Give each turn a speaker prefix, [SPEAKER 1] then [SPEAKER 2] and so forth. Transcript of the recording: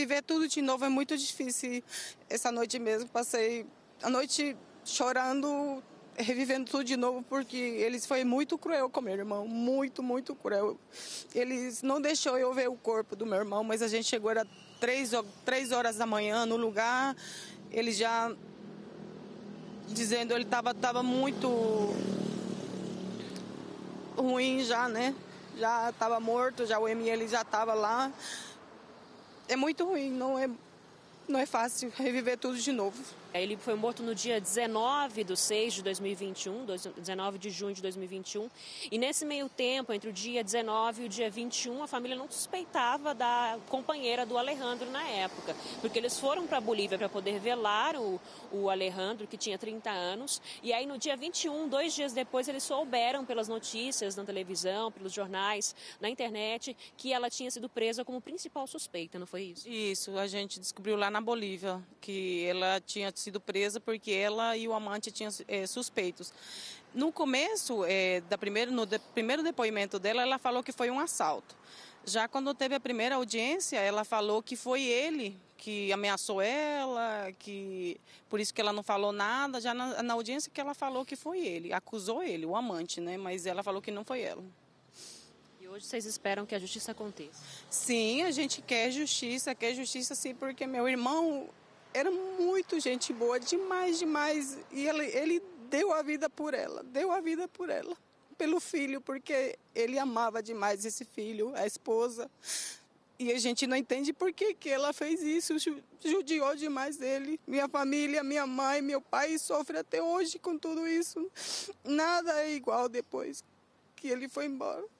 [SPEAKER 1] reviver tudo de novo é muito difícil. Essa noite mesmo, passei a noite chorando, revivendo tudo de novo, porque eles foi muito cruel com meu irmão, muito, muito cruel. Eles não deixou eu ver o corpo do meu irmão, mas a gente chegou, era 3 horas da manhã no lugar, ele já dizendo, ele tava muito ruim já, né? Já estava morto, já o ML já estava lá. É muito ruim, não é fácil reviver tudo de novo.
[SPEAKER 2] Ele foi morto no dia 19 de 6 de 2021, 19 de junho de 2021. E nesse meio tempo, entre o dia 19 e o dia 21, a família não suspeitava da companheira do Alejandro na época. Porque eles foram para a Bolívia para poder velar o Alejandro, que tinha 30 anos. E aí no dia 21, 2 dias depois, eles souberam pelas notícias na televisão, pelos jornais, na internet, que ela tinha sido presa como principal suspeita, não foi isso?
[SPEAKER 1] Isso, a gente descobriu lá na Bolívia que ela tinha sido presa porque ela e o amante tinham suspeitos. No começo, no primeiro depoimento dela, ela falou que foi um assalto. Já quando teve a primeira audiência, ela falou que foi ele que ameaçou ela, que por isso que ela não falou nada. Já na audiência que ela falou que foi ele, acusou ele, o amante, né? Mas ela falou que não foi ela.
[SPEAKER 2] E hoje vocês esperam que a justiça aconteça?
[SPEAKER 1] Sim, a gente quer justiça sim, porque meu irmão era muito gente boa, demais, demais. E ele deu a vida por ela, pelo filho, porque ele amava demais esse filho, a esposa. E a gente não entende por que ela fez isso, judiou demais dele. Minha família, minha mãe, meu pai sofrem até hoje com tudo isso. Nada é igual depois que ele foi embora.